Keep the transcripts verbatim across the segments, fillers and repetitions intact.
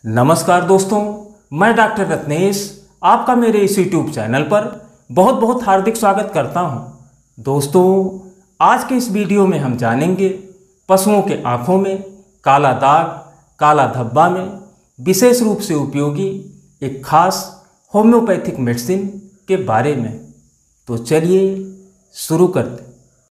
नमस्कार दोस्तों, मैं डॉक्टर रत्नेश आपका मेरे इस यूट्यूब चैनल पर बहुत बहुत हार्दिक स्वागत करता हूं। दोस्तों, आज के इस वीडियो में हम जानेंगे पशुओं के आँखों में काला दाग, काला धब्बा में विशेष रूप से उपयोगी एक खास होम्योपैथिक मेडिसिन के बारे में। तो चलिए शुरू करते हैं।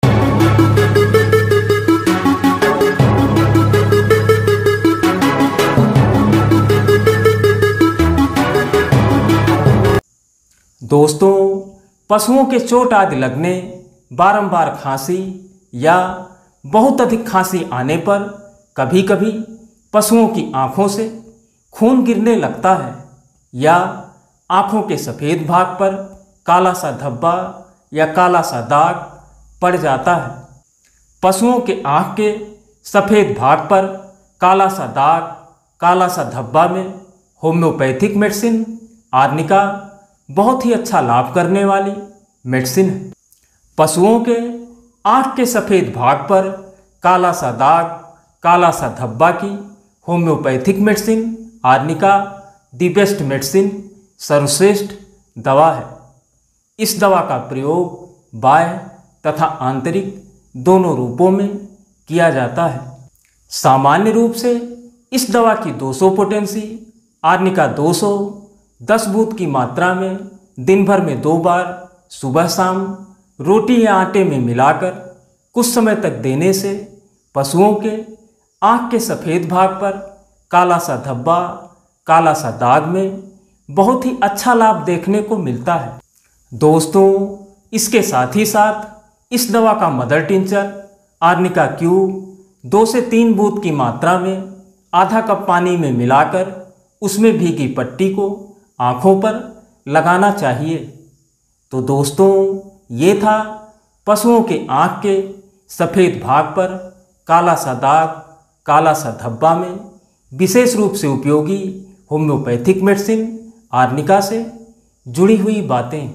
दोस्तों, पशुओं के चोट आदि लगने, बारंबार खांसी या बहुत अधिक खांसी आने पर कभी कभी पशुओं की आंखों से खून गिरने लगता है या आंखों के सफ़ेद भाग पर काला सा धब्बा या काला सा दाग पड़ जाता है। पशुओं के आंख के सफ़ेद भाग पर काला सा दाग, काला सा धब्बा में होम्योपैथिक मेडिसिन आर्निका बहुत ही अच्छा लाभ करने वाली मेडिसिन है। पशुओं के आँख के सफ़ेद भाग पर काला सा दाग, काला सा धब्बा की homeopathic medicine arnica the best medicine, सर्वश्रेष्ठ दवा है। इस दवा का प्रयोग बाह्य तथा आंतरिक दोनों रूपों में किया जाता है। सामान्य रूप से इस दवा की दो सौ पोटेंसी आर्निका दो सौ दस बूंद की मात्रा में दिन भर में दो बार सुबह शाम रोटी या आटे में मिलाकर कुछ समय तक देने से पशुओं के आँख के सफ़ेद भाग पर काला सा धब्बा, काला सा दाग में बहुत ही अच्छा लाभ देखने को मिलता है। दोस्तों, इसके साथ ही साथ इस दवा का मदर टिंचर आर्निका क्यूब दो से तीन बूंद की मात्रा में आधा कप पानी में मिलाकर उसमें भीगी पट्टी को आँखों पर लगाना चाहिए। तो दोस्तों, ये था पशुओं के आँख के सफ़ेद भाग पर काला सा दाग, काला सा धब्बा में विशेष रूप से उपयोगी होम्योपैथिक मेडिसिन आर्निका से जुड़ी हुई बातें।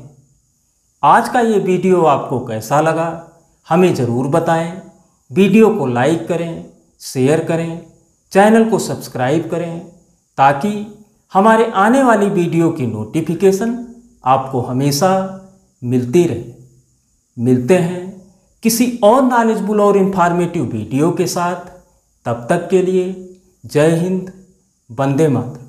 आज का ये वीडियो आपको कैसा लगा हमें ज़रूर बताएं। वीडियो को लाइक करें, शेयर करें, चैनल को सब्सक्राइब करें ताकि हमारे आने वाली वीडियो की नोटिफिकेशन आपको हमेशा मिलती रहे। मिलते हैं किसी और नॉलेजफुल और इन्फॉर्मेटिव वीडियो के साथ। तब तक के लिए जय हिंद, वंदे मातरम।